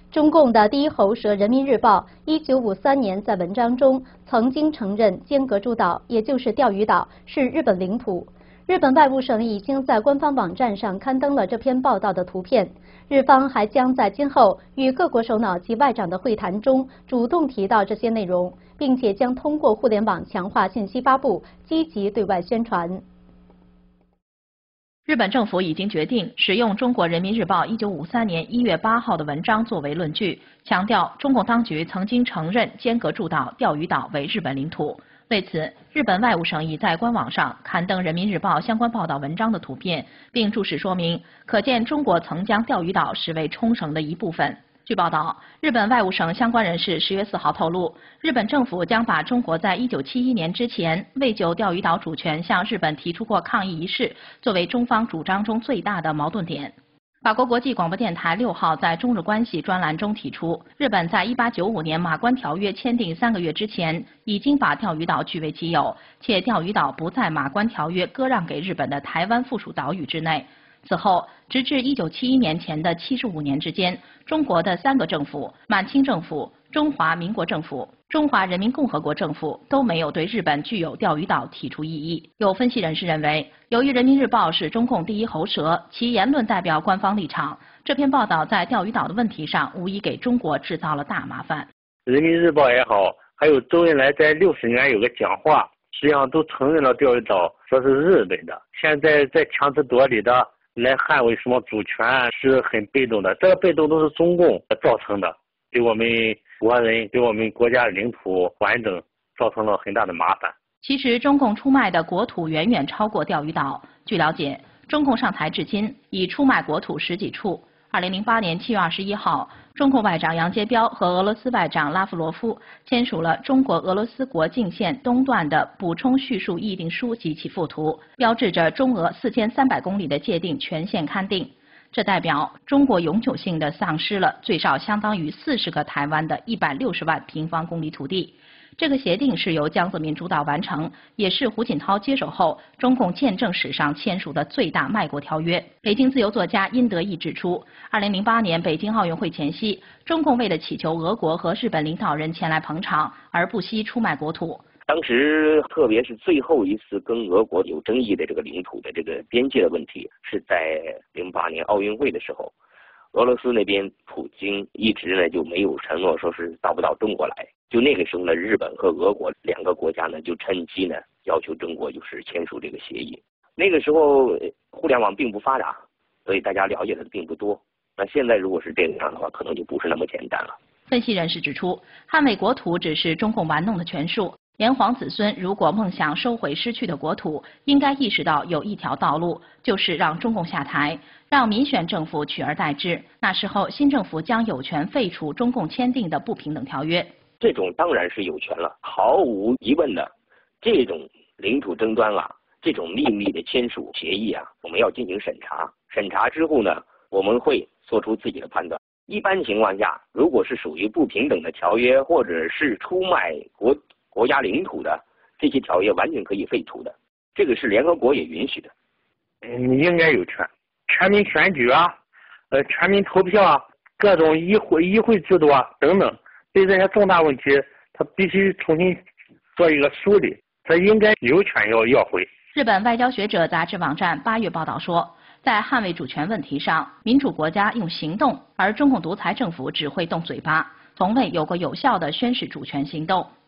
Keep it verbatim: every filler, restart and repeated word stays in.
中共的第一喉舌《人民日报》一九五三年在文章中曾经承认尖阁诸岛，也就是钓鱼岛，是日本领土。日本外务省已经在官方网站上刊登了这篇报道的图片。日方还将在今后与各国首脑及外长的会谈中主动提到这些内容，并且将通过互联网强化信息发布，积极对外宣传。 日本政府已经决定使用中国人民日报一九五三年一月八号的文章作为论据，强调中共当局曾经承认尖阁诸岛、钓鱼岛为日本领土。为此，日本外务省已在官网上刊登人民日报相关报道文章的图片，并注释说明，可见中国曾将钓鱼岛视为冲绳的一部分。据报道，日本外务省相关人士十月四号透露，日本政府将把中国在一九七一年之前未就钓鱼岛主权向日本提出过抗议一事作为中方主张中最大的矛盾点。法国国际广播电台六号在中日关系专栏中提出，日本在一八九五年马关条约签订三个月之前，已经把钓鱼岛据为己有，且钓鱼岛不在马关条约割让给日本的台湾附属岛屿之内。此后，直至一九七一年前的七十五年之间，中国的三个政府——满清政府、中华民国政府、中华人民共和国政府都没有对日本具有钓鱼岛提出异议。有分析人士认为，由于人民日报是中共第一喉舌，其言论代表官方立场，这篇报道在钓鱼岛的问题上无疑给中国制造了大麻烦。 人民日报也好，还有周恩来在六十年有个讲话，实际上都承认了钓鱼岛说是日本的，现在在强词夺理的来捍卫什么主权是很被动的，这个被动都是中共造成的，给我们国人、给我们国家领土完整造成了很大的麻烦。 其实，中共出卖的国土远远超过钓鱼岛。据了解，中共上台至今已出卖国土十几处。二零零八年七月二十一号，中共外长杨洁彪和俄罗斯外长拉夫罗夫签署了中国俄罗斯国境线东段的补充叙述议定书及其附图，标志着中俄四千三百公里的界定全线勘定。这代表中国永久性的丧失了最少相当于四十个台湾的一百六十万平方公里土地。这个协定是由江泽民主导完成，也是胡锦涛接手后中共建政史上签署的最大卖国条约。北京自由作家殷德义指出，二零零八年北京奥运会前夕，中共为了祈求俄国和日本领导人前来捧场，而不惜出卖国土。 当时，特别是最后一次跟俄国有争议的这个领土的这个边界的问题，是在零八年奥运会的时候，俄罗斯那边普京一直呢就没有承诺说是到不到中国来。就那个时候呢，日本和俄国两个国家呢就趁机呢要求中国就是签署这个协议。那个时候互联网并不发达，所以大家了解的并不多。那现在如果是这样的话，可能就不是那么简单了。 分析人士指出，捍卫国土只是中共玩弄的权术。炎黄子孙如果梦想收回失去的国土，应该意识到有一条道路，就是让中共下台，让民选政府取而代之。那时候，新政府将有权废除中共签订的不平等条约。 这种当然是有权了，毫无疑问的，这种领土争端啊，这种秘密的签署协议啊，我们要进行审查。审查之后呢，我们会做出自己的判断。一般情况下，如果是属于不平等的条约，或者是出卖国国家领土的，这些条约完全可以废除的，这个是联合国也允许的。 嗯，应该有权，全民选举啊，呃，全民投票啊，各种议会议会制度啊等等。对这些重大问题，他必须重新做一个梳理，他应该有权要要回。 日本外交学者杂志网站八月报道说，在捍卫主权问题上，民主国家用行动，而中共独裁政府只会动嘴巴，从未有过有效的宣示主权行动。